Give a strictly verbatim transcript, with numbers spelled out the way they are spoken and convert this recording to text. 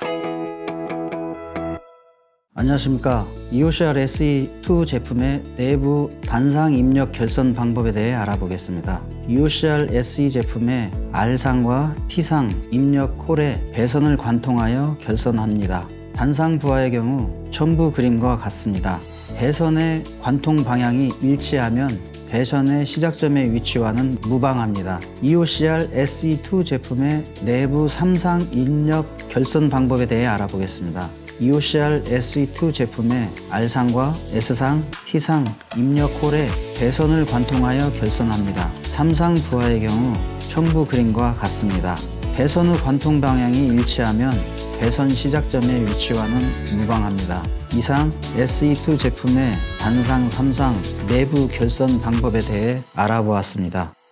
안녕하십니까. 이오씨알 에스이 투 제품의 내부 단상 입력 결선 방법에 대해 알아보겠습니다. 이오씨알 에스이 제품의 R상과 T상 입력 콜에 배선을 관통하여 결선합니다. 단상 부하의 경우 첨부 그림과 같습니다. 배선의 관통 방향이 일치하면 배선의 시작점의 위치와는 무방합니다. 이오씨알 에스이 투 제품의 내부 삼 상 입력 결선 방법에 대해 알아보겠습니다. 이오씨알 에스이 투 제품의 R상과 S상, T상 입력 콜에 배선을 관통하여 결선합니다. 삼 상 부하의 경우 첨부 그림과 같습니다. 배선의 관통 방향이 일치하면 배선 시작점의 위치와는 무방합니다. 이상 에스이 투 제품의 단상 삼 상 내부 결선 방법에 대해 알아보았습니다.